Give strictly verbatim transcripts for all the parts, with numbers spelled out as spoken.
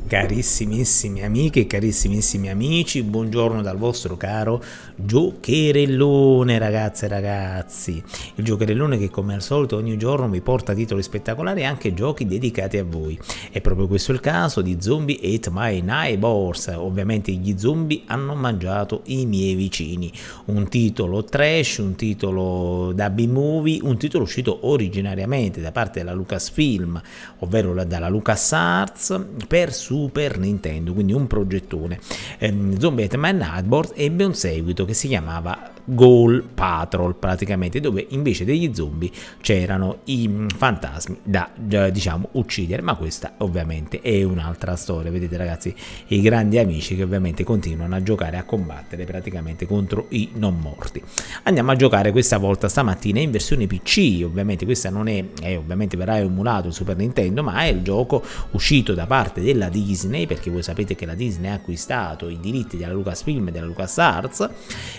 Carissimissime amiche e carissimissimi amici, buongiorno dal vostro caro Giocherellone, ragazze e ragazzi. Il Giocherellone che come al solito ogni giorno vi porta titoli spettacolari e anche giochi dedicati a voi. È proprio questo il caso di Zombie Ate My Neighbors. Ovviamente gli zombie hanno mangiato i miei vicini. Un titolo trash, un titolo da B-movie, un titolo uscito originariamente da parte della Lucasfilm, ovvero dalla LucasArts, per Super Nintendo, quindi un progettone. ehm, Zombie Ate My Neighbors ebbe un seguito che si chiamava Ghoul Patrol, praticamente, dove invece degli zombie c'erano i fantasmi da, diciamo, uccidere, ma questa ovviamente è un'altra storia. Vedete ragazzi, i grandi amici che ovviamente continuano a giocare, a combattere praticamente contro i non morti. Andiamo a giocare questa volta stamattina in versione P C. Ovviamente questa non è, è ovviamente verrà emulato il Super Nintendo, ma è il gioco uscito da parte della Disney, perché voi sapete che la Disney ha acquistato i diritti della Lucasfilm e della LucasArts,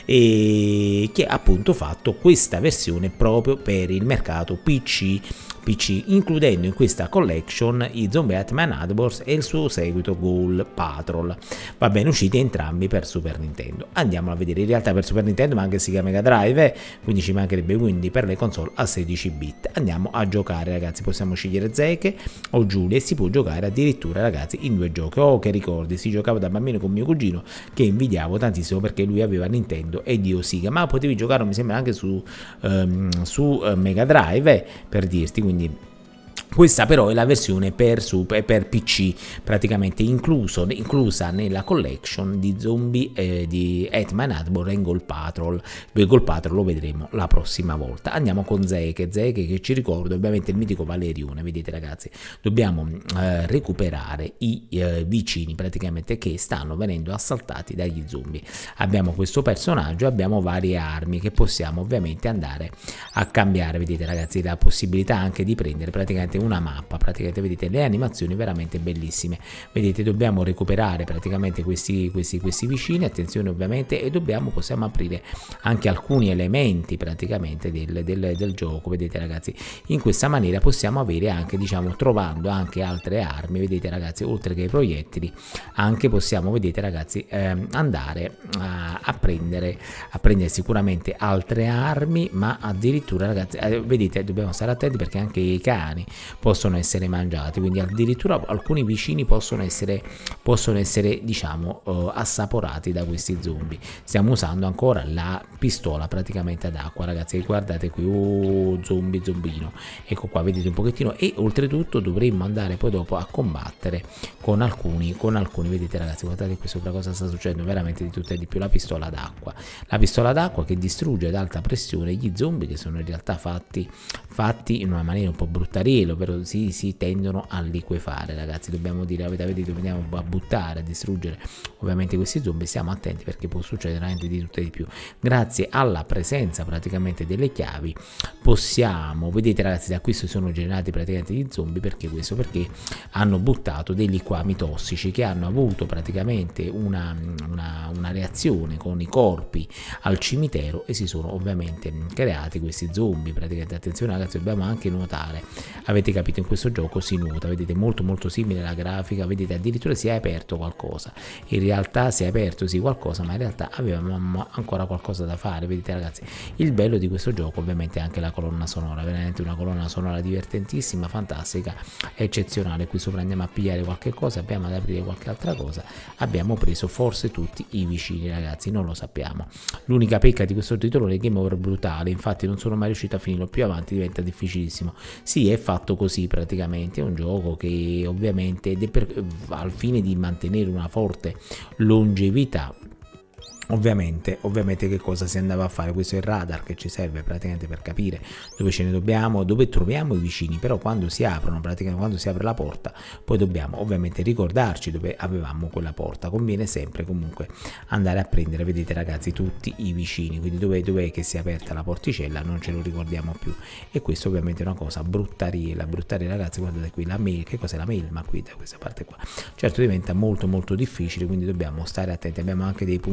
e che ha appunto fatto questa versione proprio per il mercato P C, P C, includendo in questa collection i Zombie Ate My Neighbors e il suo seguito Ghoul Patrol. Va bene, usciti entrambi per Super Nintendo. Andiamo a vedere, in realtà per Super Nintendo ma anche Sega Mega Drive, eh, quindi ci mancherebbe, quindi per le console a sedici bit. Andiamo a giocare ragazzi, possiamo scegliere Zeke o Giulia e si può giocare addirittura ragazzi in due giochi. Oh che ricordi, si giocava da bambino con mio cugino che invidiavo tantissimo perché lui aveva Nintendo ed io Sega, ma potevi giocare mi sembra anche su, um, su uh, Mega Drive, eh, per dirti, quindi questa però è la versione per, super, per P C, praticamente incluso, inclusa nella collection di Zombie eh, di Ate My Neighbors e Ghoul Patrol. Ghoul Patrol lo vedremo la prossima volta. Andiamo con Zeke, Zeke che ci ricorda ovviamente il mitico Valerione. Vedete ragazzi, dobbiamo eh, recuperare i eh, vicini praticamente che stanno venendo assaltati dagli zombie. Abbiamo questo personaggio, abbiamo varie armi che possiamo ovviamente andare a cambiare. Vedete ragazzi, la possibilità anche di prendere praticamente una mappa, praticamente vedete le animazioni veramente bellissime. Vedete, dobbiamo recuperare praticamente questi, questi, questi vicini, attenzione ovviamente, e dobbiamo, possiamo aprire anche alcuni elementi praticamente del, del, del gioco. Vedete ragazzi, in questa maniera possiamo avere anche, diciamo, trovando anche altre armi, vedete ragazzi, oltre che i proiettili, anche possiamo, vedete ragazzi, ehm, andare a, a prendere a prendere sicuramente altre armi, ma addirittura ragazzi, eh, vedete, dobbiamo stare attenti perché anche i cani possono essere mangiati, quindi addirittura alcuni vicini possono essere possono essere diciamo uh, assaporati da questi zombie. Stiamo usando ancora la pistola praticamente ad acqua ragazzi, guardate qui, oh, zombie zombino, ecco qua, vedete un pochettino, e oltretutto dovremmo andare poi dopo a combattere con alcuni con alcuni vedete ragazzi, guardate qui sopra cosa sta succedendo, veramente di tutto e di più. La pistola d'acqua, la pistola d'acqua che distrugge ad alta pressione gli zombie, che sono in realtà fatti fatti in una maniera un po' bruttarello, però si, si tendono a liquefare ragazzi, dobbiamo dire, avete vedete, dobbiamo a buttare, a distruggere ovviamente questi zombie. Stiamo attenti perché può succedere veramente di tutto e di più. Grazie alla presenza praticamente delle chiavi possiamo, vedete ragazzi, da qui si sono generati praticamente gli zombie. Perché questo? Perché hanno buttato dei liquami tossici che hanno avuto praticamente una, una, una reazione con i corpi al cimitero e si sono ovviamente creati questi zombie praticamente. Attenzione ragazzi, dobbiamo anche nuotare, avete capito, in questo gioco si nuota, vedete, molto molto simile alla grafica, vedete addirittura si è aperto qualcosa, in realtà si è aperto sì qualcosa, ma in realtà avevamo ancora qualcosa da fare. Vedete ragazzi, il bello di questo gioco ovviamente è anche la colonna sonora, veramente una colonna sonora divertentissima, fantastica, eccezionale. Qui sopra andiamo a pigliare qualche cosa, abbiamo ad aprire qualche altra cosa, abbiamo preso forse tutti i vicini ragazzi, non lo sappiamo. L'unica pecca di questo titolo è il game over brutale, infatti non sono mai riuscito a finirlo, più avanti diventa difficilissimo. Sì, è fatto così praticamente, è un gioco che ovviamente per, al fine di mantenere una forte longevità, Ovviamente, ovviamente che cosa si andava a fare? Questo è il radar che ci serve praticamente per capire dove ce ne dobbiamo, dove troviamo i vicini, però quando si aprono, praticamente quando si apre la porta, poi dobbiamo ovviamente ricordarci dove avevamo quella porta. Conviene sempre comunque andare a prendere, vedete ragazzi, tutti i vicini, quindi dove, dove è che si è aperta la porticella non ce lo ricordiamo più, e questo ovviamente è una cosa bruttariela, bruttariela ragazzi. Guardate qui la mail, che cos'è la mail? Ma qui da questa parte qua, certo diventa molto molto difficile, quindi dobbiamo stare attenti. Abbiamo anche dei punti vita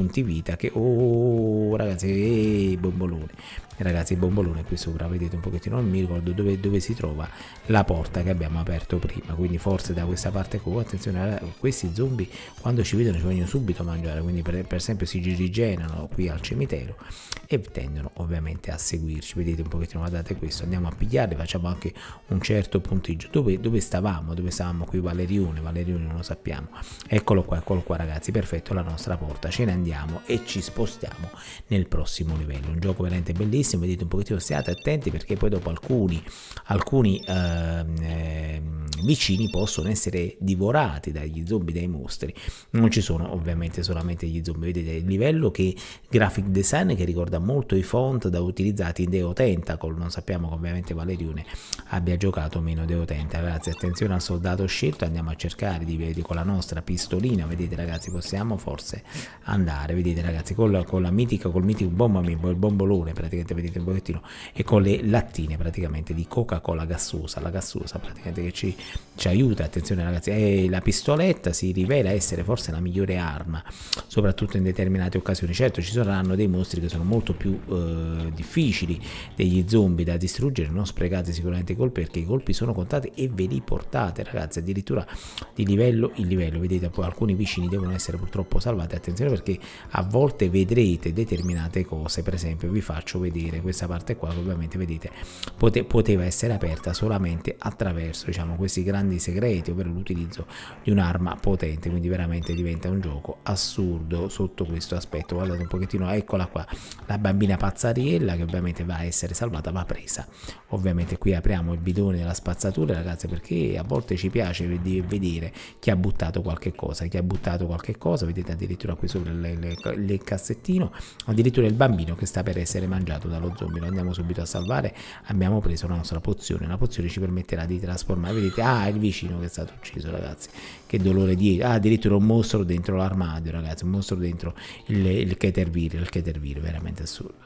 vita che oh ragazzi, eh, bombolone. Ragazzi, il bombolone qui sopra, vedete un pochettino, non mi ricordo dove, dove si trova la porta che abbiamo aperto prima, quindi forse da questa parte qua. Attenzione, questi zombie quando ci vedono ci vogliono subito mangiare, quindi per, per esempio si rigenerano qui al cimitero e tendono ovviamente a seguirci. Vedete un pochettino, guardate questo, andiamo a pigliarli, facciamo anche un certo punteggio. Dove, dove stavamo? Dove stavamo qui? Valerione, Valerione non lo sappiamo. Eccolo qua, eccolo qua ragazzi, perfetto, la nostra porta. Ce ne andiamo e ci spostiamo nel prossimo livello. Un gioco veramente bellissimo. Vedete un pochettino, state attenti perché poi dopo alcuni alcuni eh, eh, vicini possono essere divorati dagli zombie, dai mostri. Non ci sono ovviamente solamente gli zombie. Vedete il livello che graphic design che ricorda molto i font da utilizzati in Deo Tentacle. Non sappiamo che ovviamente Valerione abbia giocato meno Deo Tentacle. Ragazzi, attenzione al soldato scelto, andiamo a cercare di vedere con la nostra pistolina. Vedete ragazzi, possiamo forse andare, vedete ragazzi, con la, con la mitica, col mitico bombami, il bombolone praticamente, vedete un pochettino, e con le lattine praticamente di Coca-Cola gassosa, la gassosa praticamente che ci, ci aiuta. Attenzione ragazzi, e la pistoletta si rivela essere forse la migliore arma, soprattutto in determinate occasioni. Certo ci saranno dei mostri che sono molto più eh, difficili degli zombie da distruggere, non sprecate sicuramente i colpi perché i colpi sono contati e ve li portate ragazzi addirittura di livello in livello. Vedete poi alcuni vicini devono essere purtroppo salvati. Attenzione perché a volte vedrete determinate cose, per esempio vi faccio vedere questa parte qua che ovviamente vedete pote, poteva essere aperta solamente attraverso diciamo questi grandi segreti, ovvero l'utilizzo di un'arma potente, quindi veramente diventa un gioco assurdo sotto questo aspetto. Guardate un pochettino, eccola qua la bambina pazzariella che ovviamente va a essere salvata, va presa. Ovviamente qui apriamo il bidone della spazzatura ragazzi perché a volte ci piace vedere chi ha buttato qualche cosa, chi ha buttato qualche cosa. Vedete addirittura qui sopra il cassettino, addirittura il bambino che sta per essere mangiato dallo zombie. Lo andiamo subito a salvare, abbiamo preso la nostra pozione, la pozione ci permetterà di trasformare. Vedete, ah, il vicino che è stato ucciso ragazzi, che dolore di ah, addirittura un mostro dentro l'armadio ragazzi, un mostro dentro il, il Ketervir, il Ketervir, veramente assurdo.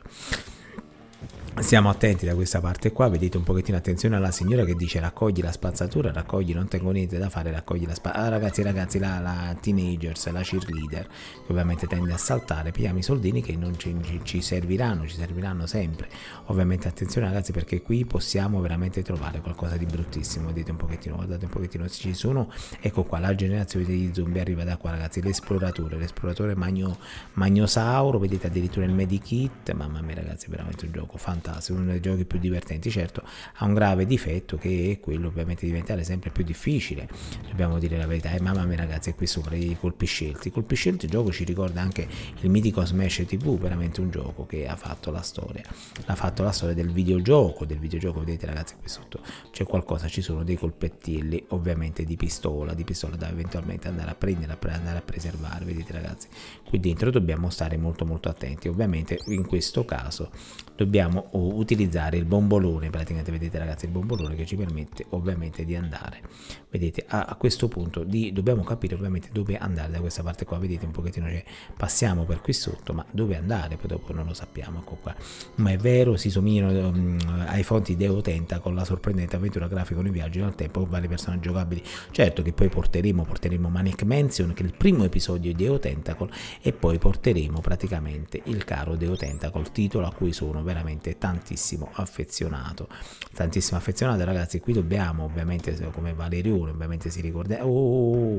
Stiamo attenti da questa parte qua, vedete un pochettino, attenzione alla signora che dice raccogli la spazzatura, raccogli, non tengo niente da fare, raccogli la spazzatura. Ah, ragazzi, ragazzi, la, la teenagers, la cheerleader, che ovviamente tende a saltare, pigliamo i soldini che non ci, ci, ci serviranno, ci serviranno sempre. Ovviamente attenzione ragazzi perché qui possiamo veramente trovare qualcosa di bruttissimo. Vedete un pochettino, guardate un pochettino, ci sono, ecco qua, la generazione degli zombie arriva da qua ragazzi, l'esploratore, l'esploratore magno, magnosauro, vedete addirittura il medikit, mamma mia ragazzi, veramente un gioco fantastico. Uno dei giochi più divertenti. Certo ha un grave difetto che è quello ovviamente di diventare sempre più difficile, dobbiamo dire la verità. E mamma mia ragazzi, è qui sopra i colpi scelti, i colpi scelti, il gioco ci ricorda anche il mitico Smash ti vu, veramente un gioco che ha fatto la storia, ha fatto la storia del videogioco, del videogioco. Vedete ragazzi qui sotto c'è qualcosa, ci sono dei colpettelli ovviamente di pistola, di pistola da eventualmente andare a prendere, andare a preservare. Vedete ragazzi, qui dentro dobbiamo stare molto molto attenti. Ovviamente in questo caso dobbiamo utilizzare il bombolone praticamente, vedete ragazzi, il bombolone che ci permette ovviamente di andare, vedete a, a questo punto di, dobbiamo capire ovviamente dove andare da questa parte qua. Vedete un pochettino, cioè, passiamo per qui sotto, ma dove andare poi dopo non lo sappiamo. Ecco qua, ma è vero, si somigliano um, ai fonti Deo Tentacle con la sorprendente avventura grafica con i viaggi nel tempo con vari personaggi giocabili. Certo che poi porteremo porteremo Manic Mansion, che è il primo episodio di Deo Tentacle, e poi porteremo praticamente il caro Deo Tentacle, titolo a cui sono veramente tantissimo affezionato, tantissimo affezionato ragazzi. Qui dobbiamo ovviamente, come Valerione ovviamente si ricorda, oh,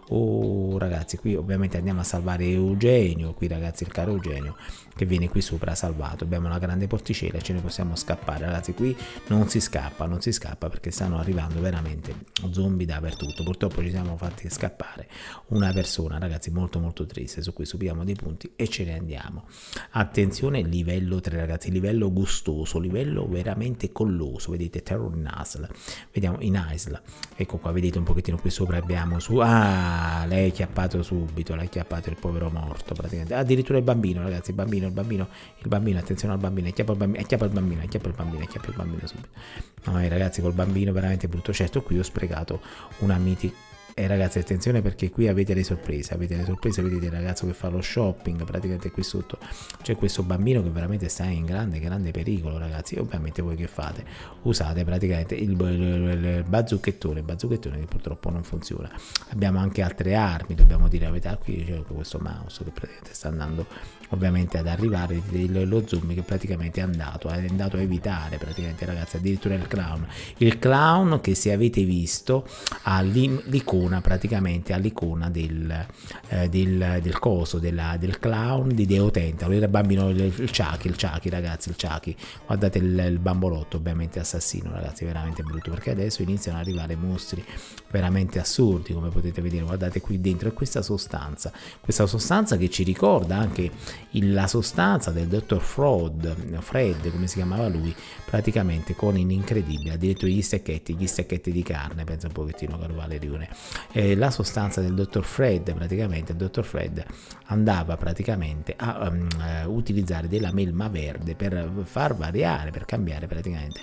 oh ragazzi, qui ovviamente andiamo a salvare Eugenio, qui ragazzi il caro Eugenio che viene qui sopra salvato. Abbiamo una grande porticella e ce ne possiamo scappare ragazzi. Qui non si scappa, non si scappa perché stanno arrivando veramente zombie dappertutto. Purtroppo ci siamo fatti scappare una persona ragazzi, molto molto triste. Su cui subiamo dei punti e ce ne andiamo. Attenzione, livello tre ragazzi, livello gustoso, livello veramente colloso. Vedete Terror in Isla, vediamo in Isla, ecco qua, vedete un pochettino qui sopra abbiamo su, ah, lei chiappato subito, l'ha chiappato il povero morto praticamente, addirittura il bambino ragazzi, il bambino, il bambino, il bambino, attenzione al bambino, chiappa il bambino, chiappa il bambino, chiappa il bambino, chiappa il bambino subito. No, ragazzi, col bambino veramente brutto. Certo qui ho sprecato una mitica E ragazzi, attenzione, perché qui avete le sorprese, avete le sorprese, vedete il ragazzo che fa lo shopping, praticamente qui sotto c'è questo bambino che veramente sta in grande, grande pericolo, ragazzi. E ovviamente voi che fate? Usate praticamente il, il, il, il bazzucchettone, il bazzucchettone che purtroppo non funziona. Abbiamo anche altre armi, dobbiamo dire la verità, qui c'è questo mouse che praticamente sta andando ovviamente ad arrivare, lo zombie che praticamente è andato, è andato a evitare praticamente, ragazzi, addirittura il clown, il clown che, se avete visto, ha l'icona praticamente, all'icona del, eh, del, del coso, della, del clown di Deo Tentacolo, il bambino, il Chucky, il Chucky, ragazzi, il Chucky, guardate il, il bambolotto ovviamente assassino, ragazzi, veramente brutto, perché adesso iniziano ad arrivare mostri veramente assurdi, come potete vedere, guardate qui dentro, e questa sostanza, questa sostanza che ci ricorda anche il, la sostanza del dottor Freud, Fred, come si chiamava lui, praticamente con in incredibile, addirittura gli stecchetti, gli stecchetti di carne, pensa un pochettino, caro Valerione, eh, la sostanza del dottor Fred, praticamente il dottor Fred andava praticamente a um, uh, utilizzare della melma verde per far variare, per cambiare praticamente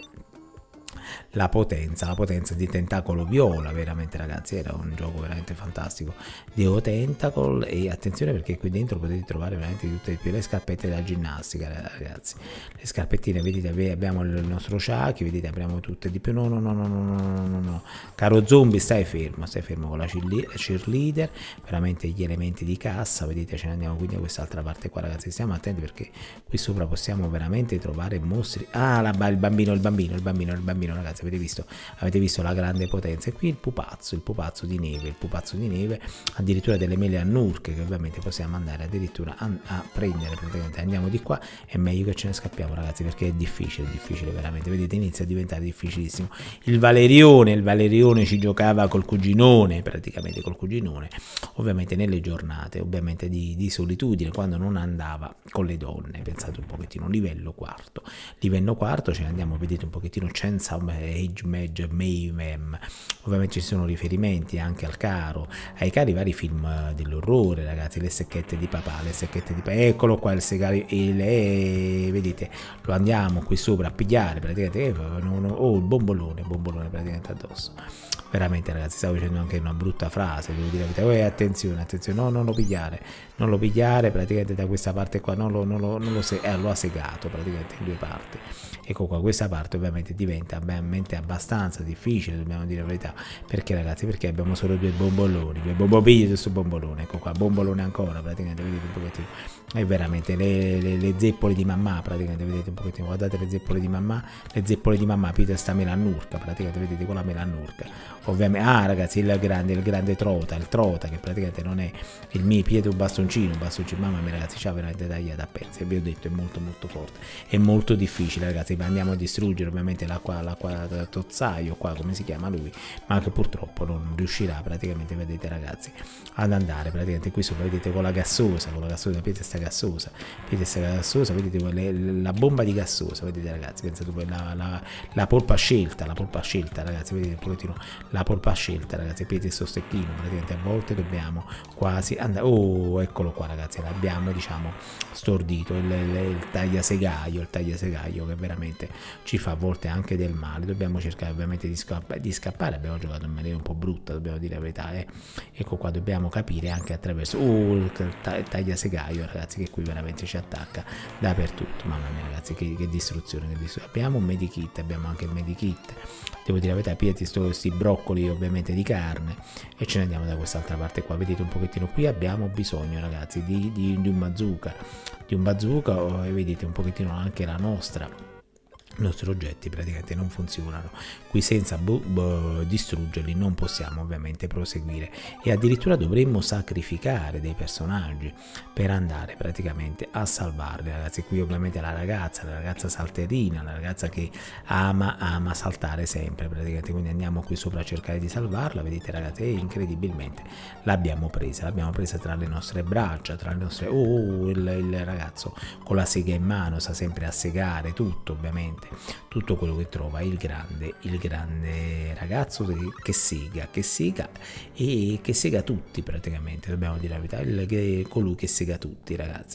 la potenza, la potenza di Tentacolo Viola, veramente, ragazzi, era un gioco veramente fantastico. Deo Tentacle, e attenzione perché qui dentro potete trovare veramente tutte le più le scarpette da ginnastica, ragazzi, le scarpettine, vedete, abbiamo il nostro Chucky, vedete, abbiamo tutte di più, no no no no no no no no, caro zombie, stai fermo, stai fermo con la cheerleader, veramente gli elementi di cassa, vedete, ce ne andiamo quindi a quest'altra parte qua, ragazzi, stiamo attenti perché qui sopra possiamo veramente trovare mostri, ah, la, il bambino, il bambino, il bambino, il bambino, ragazzi, avete visto, avete visto la grande potenza. E qui il pupazzo, il pupazzo di neve, il pupazzo di neve, addirittura delle mele annurche che ovviamente possiamo andare addirittura a, a prendere, praticamente andiamo di qua, è meglio che ce ne scappiamo, ragazzi, perché è difficile, è difficile veramente, vedete, inizia a diventare difficilissimo. Il Valerione, il Valerione ci giocava col cuginone, praticamente col cuginone, ovviamente nelle giornate ovviamente di, di solitudine, quando non andava con le donne, pensate un pochettino, livello quarto, livello quarto, ce ne andiamo, vedete un pochettino, senza Age Mage Mayhem, ovviamente ci sono riferimenti anche al caro, ai cari vari film dell'orrore, ragazzi, le secchette di papà, le secchette di papà, eccolo qua il segario, il, eh, vedete, lo andiamo qui sopra a pigliare praticamente, eh, no, no, oh, il bombolone, bombolone praticamente addosso. Veramente, ragazzi, stavo dicendo anche una brutta frase, devo dire, oh, attenzione, attenzione, no, non lo pigliare, non lo pigliare praticamente da questa parte qua, non lo, non lo, non lo, se, eh, lo ha segato praticamente in due parti. Ecco qua, questa parte ovviamente diventa ovviamente abbastanza difficile, dobbiamo dire la verità, perché, ragazzi, perché abbiamo solo due bomboloni, due bombolini questo bombolone, ecco qua, bombolone ancora, praticamente, vedete un pochettino, è veramente le, le, le zeppole di mamma, praticamente, vedete un pochettino, guardate le zeppole di mamma, le zeppole di mamma, Peter sta melannurca, praticamente, vedete con la melannurca, ovviamente, ah, ragazzi, il grande, il grande trota, il trota, che praticamente non è il mio piede, un bastoncino, un bastoncino, mamma mia, ragazzi, c'ha veramente tagliato a pezzi, e vi ho detto, è molto molto forte, è molto difficile, ragazzi, andiamo a distruggere ovviamente l'acqua, l'acqua tozzaio qua, come si chiama lui, ma che purtroppo non riuscirà praticamente, vedete, ragazzi, ad andare praticamente qui sopra, vedete, con la gassosa, con la gassosa, vedete sta gassosa, vedete sta gassosa, vedete le, la bomba di gassosa, vedete, ragazzi, pensate voi, la, la, la polpa scelta, la polpa scelta, ragazzi, vedete un pochettino la polpa scelta, ragazzi, vedete sto stecchino, praticamente a volte dobbiamo quasi andare, oh, eccolo qua, ragazzi, l'abbiamo, diciamo, stordito, il, il, il tagliasegaio, il tagliasegaio che veramente ci fa a volte anche del male, dobbiamo cercare ovviamente di, scappa di scappare, abbiamo giocato in maniera un po' brutta, dobbiamo dire la verità, eh. Ecco qua, dobbiamo capire anche attraverso, oh, il tagliasegaio, ragazzi, che qui veramente ci attacca dappertutto, mamma mia, ragazzi, che, che distruzione, che distruzione, abbiamo un medikit, abbiamo anche il medikit, devo dire la verità, piedi questi broccoli ovviamente di carne, e ce ne andiamo da quest'altra parte qua, vedete un pochettino, qui abbiamo bisogno, ragazzi, di, di, di un bazooka, di un bazooka, e vedete un pochettino anche la nostra, i nostri oggetti praticamente non funzionano qui, senza distruggerli non possiamo ovviamente proseguire, e addirittura dovremmo sacrificare dei personaggi per andare praticamente a salvarli, ragazzi. Qui ovviamente la ragazza, la ragazza salterina, la ragazza che ama ama saltare sempre praticamente, quindi andiamo qui sopra a cercare di salvarla, vedete, ragazzi, e incredibilmente l'abbiamo presa, l'abbiamo presa tra le nostre braccia, tra le nostre, oh, il, il ragazzo con la sega in mano sta sempre a segare tutto, ovviamente tutto quello che trova, il grande, il grande ragazzo che sega, che sega e che sega tutti praticamente, dobbiamo dire la verità, il, che, colui che sega tutti, ragazzi.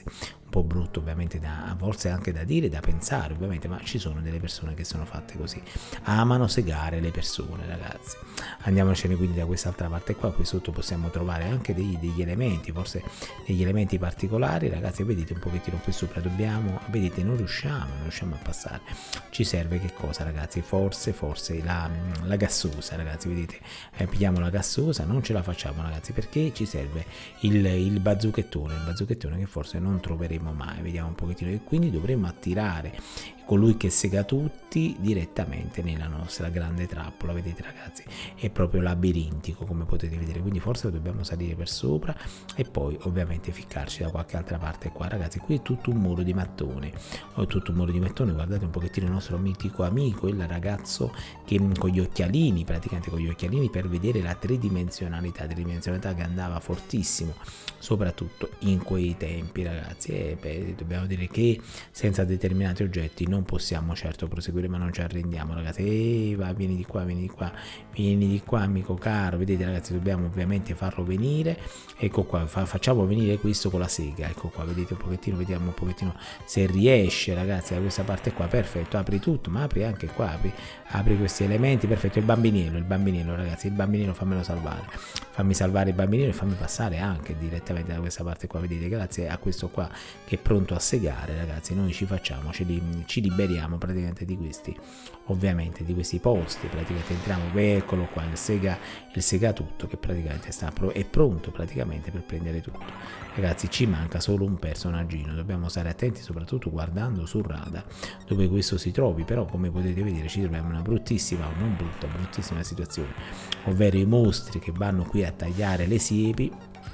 un po' brutto ovviamente, da, a volte anche da dire, da pensare ovviamente, ma ci sono delle persone che sono fatte così, amano segare le persone, ragazzi. Andiamocene quindi da quest'altra parte qua. Qui sotto possiamo trovare anche dei, degli elementi, forse degli elementi particolari, ragazzi. Vedete un pochettino qui sopra, dobbiamo, vedete, non riusciamo non riusciamo a passare. Ci serve che cosa, ragazzi? Forse forse la, la gassosa, ragazzi. Vedete, eh, pigliamo la gassosa, non ce la facciamo, ragazzi, perché ci serve il, il bazoochettone il bazoochettone che forse non troveremo mai. Vediamo un pochettino, e quindi dovremmo attirare colui che sega tutti direttamente nella nostra grande trappola. Vedete, ragazzi, è proprio labirintico, come potete vedere, quindi forse dobbiamo salire per sopra e poi ovviamente ficcarci da qualche altra parte qua, ragazzi. Qui è tutto un muro di mattone, ho tutto un muro di mattone. Guardate un pochettino il nostro mitico amico, il ragazzo che con gli occhialini, praticamente con gli occhialini per vedere la tridimensionalità, tridimensionalità che andava fortissimo soprattutto in quei tempi, ragazzi. E beh, dobbiamo dire che senza determinati oggetti non possiamo certo proseguire, ma non ci arrendiamo, ragazzi. E va, vieni di qua, vieni di qua, vieni di qua, amico caro. Vedete, ragazzi, dobbiamo ovviamente farlo venire. Ecco qua, fa, facciamo venire questo con la sega. Ecco qua, vedete un pochettino, vediamo un pochettino se riesce, ragazzi, da questa parte qua. Perfetto, apri tutto, ma apri anche qua, apri, apri questi elementi. Perfetto, il bambinello, il bambinello, ragazzi, il bambinello, fammelo salvare, fammi salvare il bambinello e fammi passare anche direttamente da questa parte qua. Vedete, grazie a questo qua che è pronto a segare, ragazzi, noi ci facciamo, ci, li, ci liberiamo praticamente di questi, ovviamente di questi posti. Praticamente entriamo, eccolo qua, il sega, il sega tutto, che praticamente sta pro, è pronto praticamente per prendere tutto. Ragazzi, ci manca solo un personaggino, dobbiamo stare attenti soprattutto guardando sul radar dove questo si trovi. Però come potete vedere ci troviamo in una bruttissima, non brutta, bruttissima situazione, ovvero i mostri che vanno qui a tagliare le siepi.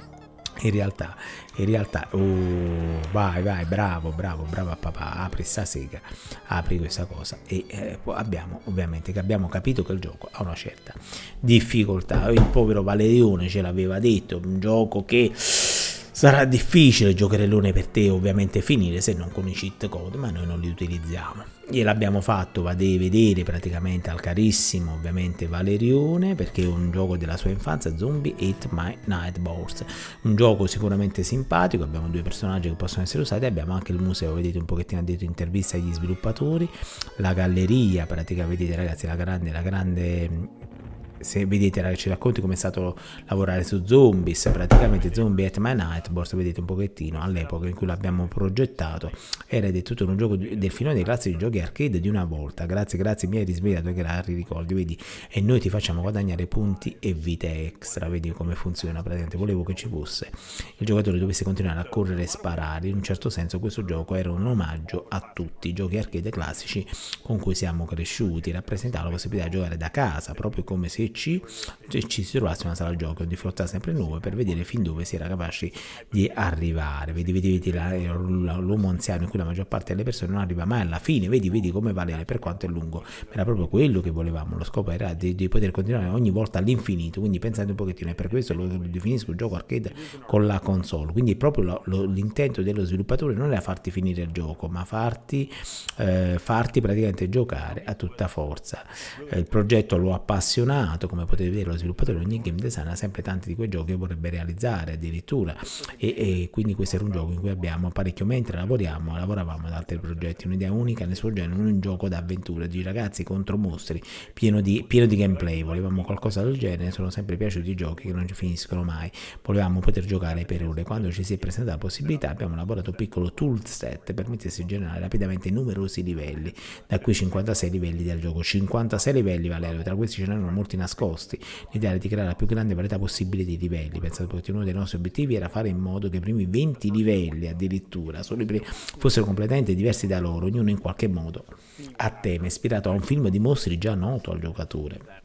In realtà, in realtà, oh, vai, vai, bravo, bravo, bravo a papà, apri sta sega, apri questa cosa. E eh, abbiamo, ovviamente, che abbiamo capito che il gioco ha una certa difficoltà. Il povero Valerione ce l'aveva detto, un gioco che sarà difficile, giocherellone, per te ovviamente finire se non con i cheat code, ma noi non li utilizziamo. Gliel'abbiamo fatto, va a vedere praticamente al carissimo ovviamente Valerione, perché è un gioco della sua infanzia, Zombie Ate My Nightmares, un gioco sicuramente simpatico. Abbiamo due personaggi che possono essere usati, abbiamo anche il museo, vedete un pochettino dietro, intervista agli sviluppatori, la galleria, praticamente, vedete, ragazzi, la grande, la grande... Se vedete, ci racconti come è stato lavorare su Zombies, praticamente Zombie Ate My Nightmares. Vedete un pochettino all'epoca in cui l'abbiamo progettato, era tutto un gioco del filone dei classici giochi arcade di una volta. Grazie, grazie, mi hai risvegliato che la ricordi, vedi, e noi ti facciamo guadagnare punti e vite extra. Vedi come funziona praticamente. Volevo che ci fosse il giocatore dovesse continuare a correre e sparare. In un certo senso questo gioco era un omaggio a tutti i giochi arcade classici con cui siamo cresciuti, rappresentava la possibilità di giocare da casa, proprio come se ci, ci si trovasse una sala gioco di fronte sempre nuove, per vedere fin dove si era capaci di arrivare. Vedi, vedi, vedi l'uomo anziano in cui la maggior parte delle persone non arriva mai alla fine. Vedi, vedi come valere, per quanto è lungo, era proprio quello che volevamo. Lo scopo era di, di poter continuare ogni volta all'infinito. Quindi pensate un pochettino, e per questo lo definisco il gioco arcade con la console. Quindi proprio l'intento dello sviluppatore non era farti finire il gioco, ma farti, eh, farti praticamente giocare a tutta forza. Eh, il progetto lo ha appassionato. Come potete vedere, lo sviluppatore ogni game design ha sempre tanti di quei giochi che vorrebbe realizzare addirittura, e, e quindi questo era un gioco in cui abbiamo parecchio, mentre lavoriamo lavoravamo ad altri progetti, un'idea unica nel suo genere, un gioco d'avventura di ragazzi contro mostri, pieno di, pieno di gameplay. Volevamo qualcosa del genere, sono sempre piaciuti i giochi che non ci finiscono mai, volevamo poter giocare per ore. Quando ci si è presentata la possibilità abbiamo elaborato un piccolo toolset per mettersi a generare rapidamente numerosi livelli, da qui cinquantasei livelli del gioco, cinquantasei livelli, Valerio, tra questi ce n'erano molti nascosti. L'idea era di creare la più grande varietà possibile di livelli. Pensate, perché uno dei nostri obiettivi era fare in modo che i primi venti livelli addirittura solo i primi, fossero completamente diversi da loro, ognuno in qualche modo a tema, ispirato a un film di mostri già noto al giocatore.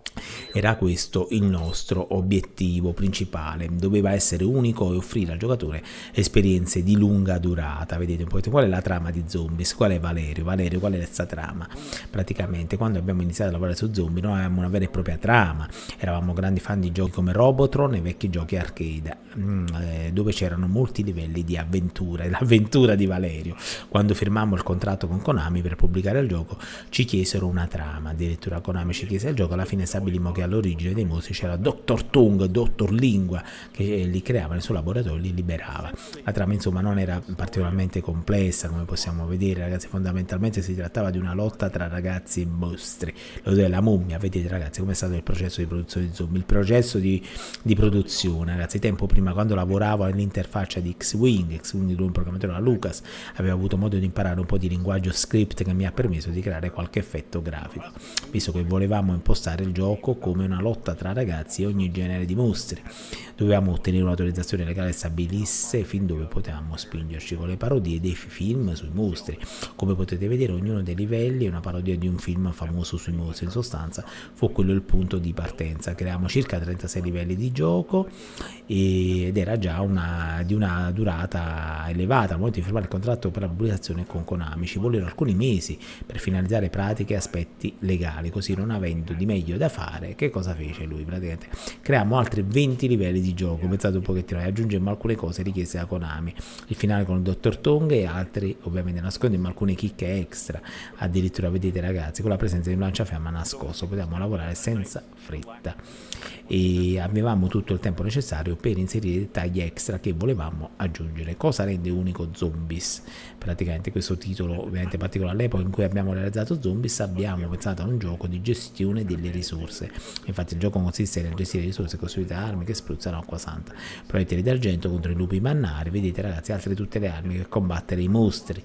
Era questo il nostro obiettivo principale, doveva essere unico e offrire al giocatore esperienze di lunga durata. Vedete un po' qual è la trama di Zombies, qual è Valerio, Valerio qual è questa trama? Praticamente quando abbiamo iniziato a lavorare su Zombie noi avevamo una vera e propria trama, eravamo grandi fan di giochi come Robotron e vecchi giochi arcade, dove c'erano molti livelli di avventura, l'avventura di Valerio. Quando firmammo il contratto con Konami per pubblicare il gioco ci chiesero una trama, addirittura Konami ci chiese il gioco, alla fine stabilimmo scopriremo che all'origine dei mostri c'era Doctor Tongue, Doctor Lingua, che li creava nel suo laboratorio e li liberava. La trama insomma non era particolarmente complessa, come possiamo vedere ragazzi, fondamentalmente si trattava di una lotta tra ragazzi e mostri. Lo della mummia, vedete ragazzi come è stato il processo di produzione di zombie, il processo di, di produzione ragazzi. Tempo prima, quando lavoravo all'interfaccia di X-Wing, X-Wing un programmatore da Lucas, avevo avuto modo di imparare un po' di linguaggio script che mi ha permesso di creare qualche effetto grafico, visto che volevamo impostare il gioco come una lotta tra ragazzi e ogni genere di mostri. Dovevamo ottenere un'autorizzazione legale stabilisse fin dove potevamo spingerci con le parodie dei film sui mostri. Come potete vedere, ognuno dei livelli è una parodia di un film famoso sui mostri. In sostanza fu quello il punto di partenza. Creiamo circa trentasei livelli di gioco ed era già una, di una durata elevata. Al momento di firmare il contratto per la pubblicazione con Konami ci vollero alcuni mesi per finalizzare pratiche e aspetti legali. Così, non avendo di meglio da fare, che cosa fece lui? Praticamente creiamo altri venti livelli di gioco, pensate un pochettino, e aggiungemmo alcune cose richieste da Konami, il finale con il Doctor Tongue e altri, ovviamente nascondemmo alcune chicche extra, addirittura vedete ragazzi, con la presenza di un lanciafiamma nascosto, potevamo lavorare senza fretta e avevamo tutto il tempo necessario per inserire dettagli extra che volevamo aggiungere. Cosa rende unico Zombies? Praticamente questo titolo ovviamente particolare all'epoca in cui abbiamo realizzato Zombies, abbiamo pensato a un gioco di gestione delle risorse. Infatti il gioco consiste nel gestire le risorse costruite da armi che spruzzano acqua santa, proiettili d'argento contro i lupi mannari, vedete ragazzi, altre tutte le armi per combattere i mostri.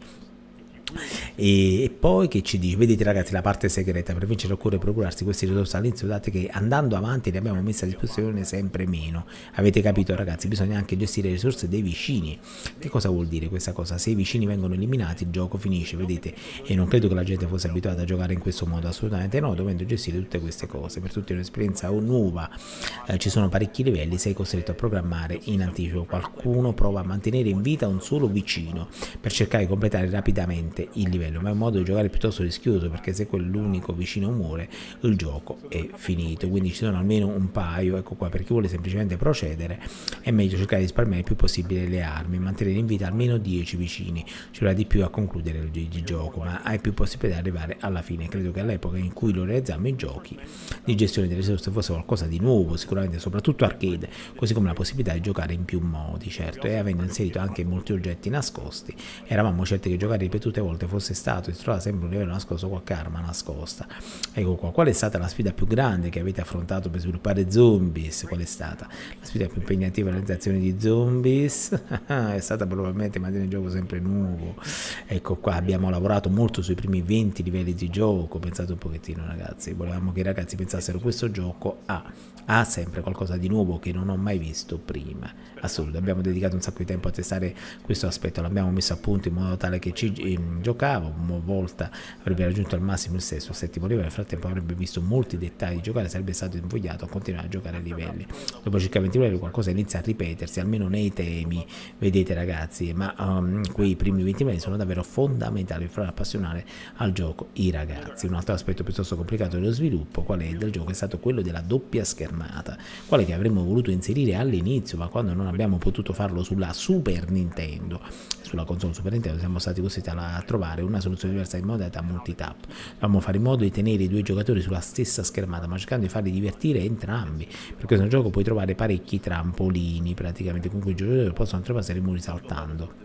E, e poi che ci dice, vedete ragazzi, la parte segreta: per vincere occorre procurarsi queste risorse all'inizio, date che andando avanti ne abbiamo messe a disposizione sempre meno. Avete capito ragazzi? Bisogna anche gestire le risorse dei vicini. Che cosa vuol dire questa cosa? Se i vicini vengono eliminati il gioco finisce, vedete, e non credo che la gente fosse abituata a giocare in questo modo, assolutamente no, dovendo gestire tutte queste cose. Per tutti è un'esperienza nuova, eh, ci sono parecchi livelli, sei costretto a programmare in anticipo. Qualcuno prova a mantenere in vita un solo vicino per cercare di completare rapidamente il livello, ma è un modo di giocare piuttosto rischioso, perché se quell'unico vicino muore il gioco è finito. Quindi ci sono almeno un paio, ecco qua, per chi vuole semplicemente procedere è meglio cercare di risparmiare il più possibile le armi, mantenere in vita almeno dieci vicini, ci vorrà di più a concludere il, il gioco, ma hai più possibilità di arrivare alla fine. Credo che all'epoca in cui lo realizzammo i giochi di gestione delle risorse fosse qualcosa di nuovo, sicuramente soprattutto arcade, così come la possibilità di giocare in più modi, certo, e avendo inserito anche molti oggetti nascosti eravamo certi che giocare ripetute volte fosse stato e si trova sempre un livello nascosto, qualche arma nascosta. Ecco qua, qual è stata la sfida più grande che avete affrontato per sviluppare Zombies? Qual è stata la sfida più impegnativa nella realizzazione di Zombies? È stata probabilmente mantenere il gioco sempre nuovo. Ecco qua, abbiamo lavorato molto sui primi venti livelli di gioco, pensate un pochettino ragazzi, volevamo che i ragazzi pensassero questo gioco ha, ha sempre qualcosa di nuovo che non ho mai visto prima, assolutamente. Abbiamo dedicato un sacco di tempo a testare questo aspetto, l'abbiamo messo a punto in modo tale che ci ehm, giocava, una volta avrebbe raggiunto al massimo il sesto o settimo livello, nel frattempo avrebbe visto molti dettagli di giocare, sarebbe stato invogliato a continuare a giocare a livelli. Dopo circa venti livelli qualcosa inizia a ripetersi, almeno nei temi, vedete ragazzi, ma um, quei primi venti livelli sono davvero fondamentali per far appassionare al gioco i ragazzi. Un altro aspetto piuttosto complicato dello sviluppo, qual è del gioco, è stato quello della doppia schermata, quale che avremmo voluto inserire all'inizio, ma quando non abbiamo potuto farlo sulla Super Nintendo, sulla console Super Nintendo, siamo stati costretti a trovare una soluzione diversa in modalità multitap. Dovevamo fare in modo di tenere i due giocatori sulla stessa schermata, ma cercando di farli divertire entrambi. Per questo nel gioco puoi trovare parecchi trampolini, praticamente, con cui i giocatori possono oltrepassare i muri saltando.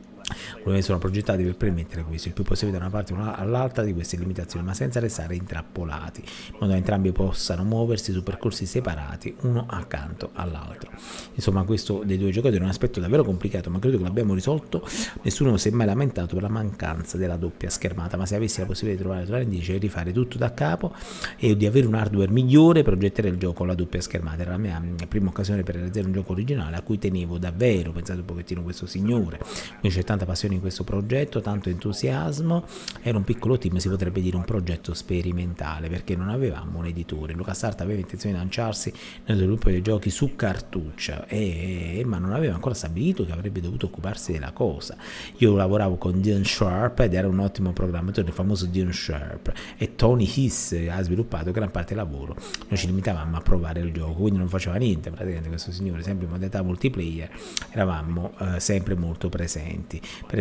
Come sono progettati per permettere questo, il più possibile da una parte all'altra di queste limitazioni, ma senza restare intrappolati, in modo che entrambi possano muoversi su percorsi separati, uno accanto all'altro. Insomma, questo dei due giocatori è un aspetto davvero complicato, ma credo che l'abbiamo risolto. Nessuno si è mai lamentato per la mancanza della doppia schermata, ma se avessi la possibilità di trovare trovare indice e rifare tutto da capo e di avere un hardware migliore, progetterei il gioco con la doppia schermata. Era la mia prima occasione per realizzare un gioco originale a cui tenevo davvero, pensate un pochettino questo signore, quindi c'è tanta passione in questo progetto, tanto entusiasmo. Era un piccolo team, si potrebbe dire un progetto sperimentale, perché non avevamo un editore. LucasArts aveva intenzione di lanciarsi nel sviluppo dei giochi su cartuccia, e, ma non aveva ancora stabilito che avrebbe dovuto occuparsi della cosa. Io lavoravo con Dean Sharp ed era un ottimo programmatore, il famoso Dean Sharp, e Tony Hiss ha sviluppato gran parte del lavoro. Noi ci limitavamo a provare il gioco, quindi non faceva niente praticamente questo signore, sempre in modalità multiplayer eravamo eh, sempre molto presenti. Per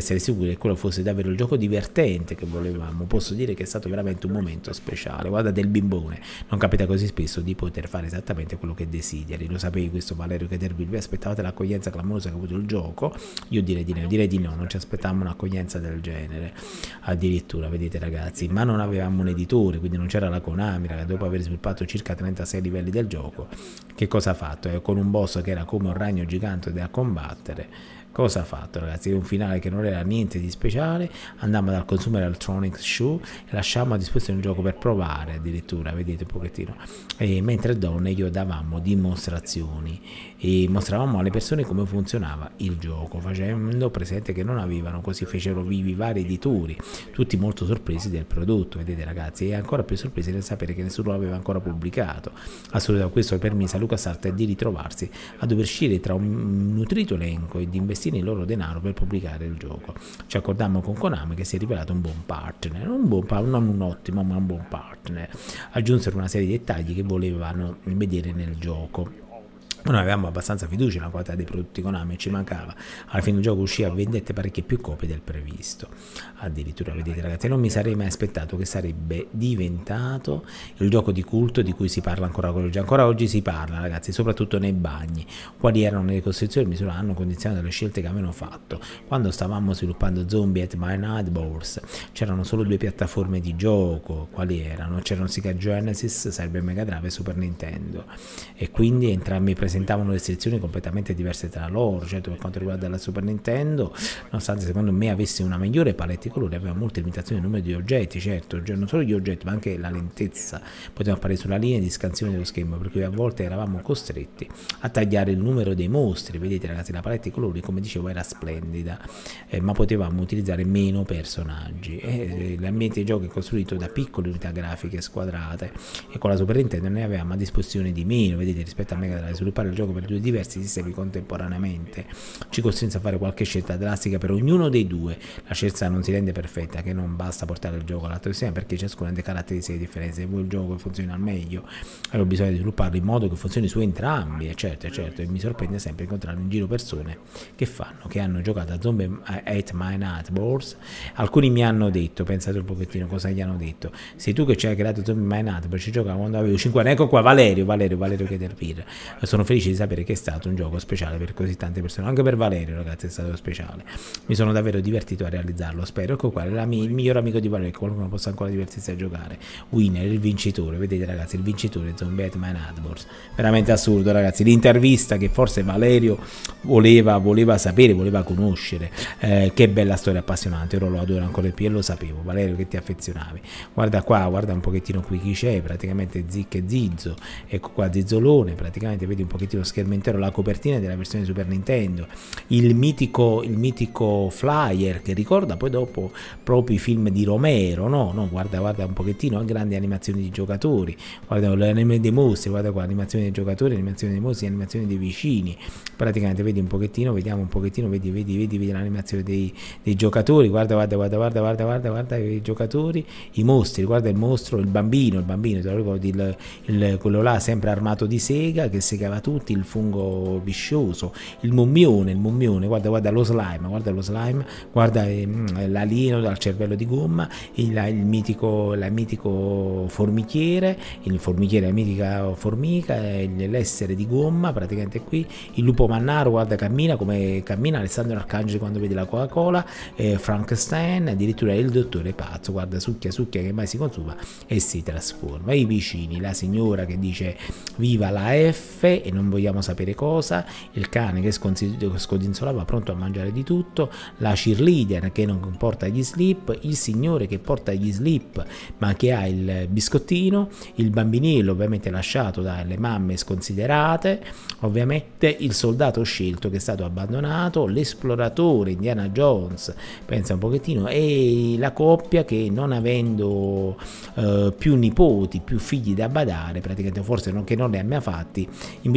essere sicuri che quello fosse davvero il gioco divertente che volevamo. Posso dire che è stato veramente un momento speciale. Guarda, del bimbone, non capita così spesso di poter fare esattamente quello che desideri. Lo sapevi questo, Valerio Caterville? Vi aspettavate l'accoglienza clamorosa che ha avuto il gioco? Io direi di no, direi di no, non ci aspettavamo un'accoglienza del genere. Addirittura, vedete ragazzi, ma non avevamo un editore, quindi non c'era la Konami, che dopo aver sviluppato circa trentasei livelli del gioco, che cosa ha fatto? Eh, con un boss che era come un ragno gigante da combattere, cosa ha fatto ragazzi? Un finale che non era niente di speciale. Andammo dal Consumer Electronics Show e lasciamo a disposizione un gioco per provare, addirittura, vedete un pochettino, e mentre donne io davamo dimostrazioni e mostravamo alle persone come funzionava il gioco, facendo presente che non avevano, così fecero vivi vari editori, tutti molto sorpresi del prodotto, vedete ragazzi, e ancora più sorpresi nel sapere che nessuno l'aveva ancora pubblicato. Assolutamente, questo permise a LucasArts di ritrovarsi a dover scegliere tra un nutrito elenco e di investire il loro denaro per pubblicare il gioco. Ci accordammo con Konami, che si è rivelato un buon partner, un buon, non un ottimo ma un buon partner. Aggiunsero una serie di dettagli che volevano vedere nel gioco. Noi avevamo abbastanza fiducia nella qualità dei prodotti Konami e ci mancava. Alla fine il gioco uscì a vendette parecchie più copie del previsto. Addirittura, vedete ragazzi, non mi sarei mai aspettato che sarebbe diventato il gioco di culto di cui si parla ancora oggi. Ancora oggi si parla ragazzi, soprattutto nei bagni. Quali erano le costrizioni? Misura hanno condizionato le scelte che avevano fatto. Quando stavamo sviluppando Zombie at My Nightmares c'erano solo due piattaforme di gioco. Quali erano? C'erano Sega Genesis, sarebbe Mega Drive e Super Nintendo, e quindi entrambi presentavano presentavano restrizioni completamente diverse tra loro. Certo, per quanto riguarda la Super Nintendo, nonostante secondo me avesse una migliore palette di colori, aveva molte limitazioni nel numero di oggetti, certo, non solo gli oggetti ma anche la lentezza, potevamo apparire sulla linea di scansione dello schermo, per cui a volte eravamo costretti a tagliare il numero dei mostri. Vedete ragazzi, la palette di colori, come dicevo, era splendida, eh, ma potevamo utilizzare meno personaggi, eh, l'ambiente di gioco è costruito da piccole unità grafiche squadrate, e con la Super Nintendo ne avevamo a disposizione di meno, vedete, rispetto a Mega Drive. Sviluppare il gioco per due diversi sistemi contemporaneamente ci costrinse a fare qualche scelta drastica per ognuno dei due. La scelta non si rende perfetta, che non basta portare il gioco all'altro sistema, perché ciascuno ha delle caratteristiche differenti. Se vuoi il gioco che funzioni al meglio, allora bisogna svilupparlo in modo che funzioni su entrambi, e certo, certo, e mi sorprende sempre incontrare in giro persone che fanno, che hanno giocato a Zombie at My Nightmares. Alcuni mi hanno detto, pensate un pochettino cosa gli hanno detto: sei tu che ci hai creato Zombie at My Nightmares, ci giocavo quando avevo cinque anni. Ecco qua Valerio, Valerio, Valerio Caterpillar. Sono felice di sapere che è stato un gioco speciale per così tante persone, anche per Valerio ragazzi è stato speciale, mi sono davvero divertito a realizzarlo, spero. Ecco qua la mia, il miglior amico di Valerio, che qualcuno possa ancora divertirsi a giocare. Winner, il vincitore, vedete ragazzi, il vincitore Zombie at My Nightmares, veramente assurdo ragazzi, l'intervista che forse Valerio voleva, voleva sapere, voleva conoscere, eh, che bella storia appassionante, ora lo adoro ancora di più e lo sapevo Valerio che ti affezionavi. Guarda qua, guarda un pochettino qui chi c'è, praticamente Zic e Zizzo, ecco qua Zizzolone, praticamente vedi un pochettino lo schermo intero, la copertina della versione Super Nintendo, il mitico, il mitico flyer che ricorda poi dopo proprio i film di Romero, no? No, guarda, guarda un pochettino, grandi animazioni di giocatori, guarda le animazioni dei mostri, guarda qua, animazioni dei giocatori, animazioni dei mostri, animazioni dei vicini, praticamente vedi un pochettino, vediamo un pochettino, vedi, vedi, vedi, vedi l'animazione dei, dei giocatori, guarda, guarda, guarda, guarda, guarda, guarda, guarda i giocatori, i mostri, guarda il mostro, il bambino, il bambino, te lo ricordi, il, il, quello là sempre armato di sega che segava tutti, il fungo viscioso, il mummione, il mummione, guarda, guarda lo slime, guarda lo slime, guarda ehm, l'alieno dal cervello di gomma, il, il mitico, la mitico formichiere, il formichiere, la mitica formica, l'essere di gomma, praticamente qui, il lupo mannaro, guarda cammina come cammina Alessandro Arcangeli quando vede la Coca-Cola, eh, Frankenstein, addirittura il dottore pazzo, guarda succhia, succhia che mai si consuma e si trasforma. I vicini, la signora che dice viva la F e non vogliamo sapere cosa, il cane che scodinzolava pronto a mangiare di tutto, la cheerleader che non porta gli slip, il signore che porta gli slip ma che ha il biscottino, il bambinello ovviamente lasciato dalle mamme sconsiderate, ovviamente il soldato scelto che è stato abbandonato, l'esploratore Indiana Jones, pensa un pochettino, e la coppia che non avendo eh, più nipoti, più figli da badare, praticamente forse non, che non ne abbia fatti, invece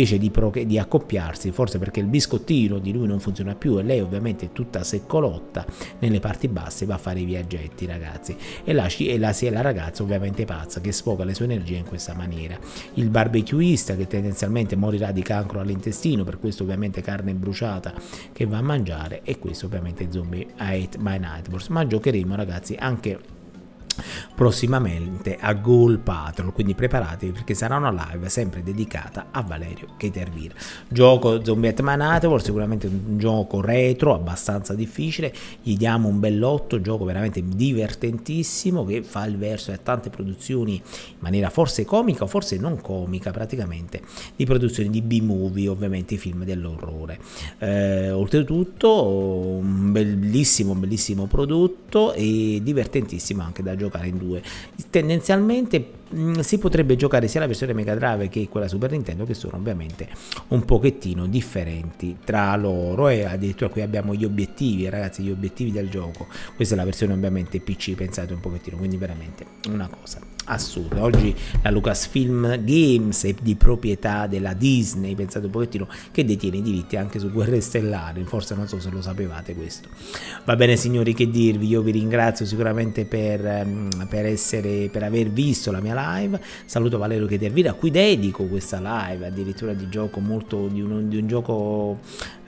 invece di, di accoppiarsi, forse perché il biscottino di lui non funziona più e lei ovviamente è tutta seccolotta nelle parti basse, va a fare i viaggetti, ragazzi, e la, e la, la ragazza ovviamente pazza che sfoga le sue energie in questa maniera. Il barbecuista che tendenzialmente morirà di cancro all'intestino, per questo ovviamente carne bruciata che va a mangiare, e questo ovviamente Zombie Ate My Nightmares. Ma giocheremo, ragazzi, anche prossimamente a Ghoul Patrol, quindi preparatevi perché sarà una live sempre dedicata a Valerio Keitervir. Gioco Zombie Ate My Nightmares, sicuramente un gioco retro abbastanza difficile, gli diamo un bell'otto, gioco veramente divertentissimo che fa il verso a tante produzioni in maniera forse comica o forse non comica, praticamente di produzioni di B-movie, ovviamente i film dell'orrore. Eh, oltretutto un bellissimo bellissimo prodotto e divertentissimo anche da giocare in due. Tendenzialmente mh, si potrebbe giocare sia la versione Mega Drive che quella Super Nintendo, che sono ovviamente un pochettino differenti tra loro, e addirittura qui abbiamo gli obiettivi, ragazzi, gli obiettivi del gioco. Questa è la versione ovviamente P C pensate un pochettino, quindi veramente una cosa assurda. Oggi la Lucasfilm Games è di proprietà della Disney, pensate un pochettino, che detiene i diritti anche su Guerre Stellari, forse non so se lo sapevate questo. Va bene signori, che dirvi, io vi ringrazio sicuramente per, per essere per aver visto la mia live. Saluto Valerio Keitervir, a cui dedico questa live addirittura di gioco molto di un, di un gioco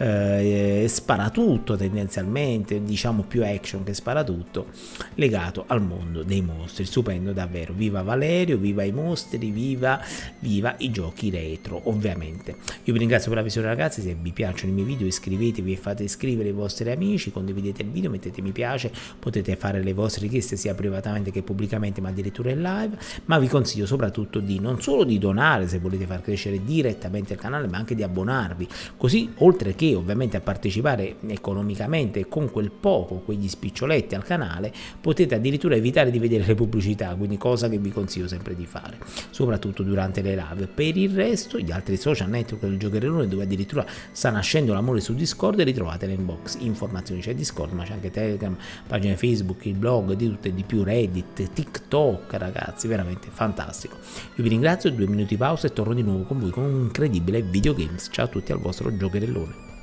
eh, sparatutto, tendenzialmente diciamo più action che sparatutto, legato al mondo dei mostri. Stupendo davvero. Viva Valerio, viva i mostri, viva, viva i giochi retro, ovviamente. Io vi ringrazio per la visione, ragazzi. Se vi piacciono i miei video iscrivetevi e fate iscrivere i vostri amici, condividete il video, mettete mi piace, potete fare le vostre richieste sia privatamente che pubblicamente, ma addirittura in live. Ma vi consiglio soprattutto di non solo di donare se volete far crescere direttamente il canale, ma anche di abbonarvi, così oltre che ovviamente a partecipare economicamente con quel poco, quegli spiccioletti al canale, potete addirittura evitare di vedere le pubblicità, quindi cosa che vi consiglio sempre di fare, soprattutto durante le live. Per il resto, gli altri social network del Giocherellone, dove addirittura sta nascendo l'amore su Discord, li trovate nell'inbox informazioni. C'è Discord, ma c'è anche Telegram, pagine Facebook, il blog, di tutto e di più, Reddit, TikTok, ragazzi, veramente fantastico. Io vi ringrazio, due minuti di pausa e torno di nuovo con voi con un incredibile videogames. Ciao a tutti, al vostro Giocherellone.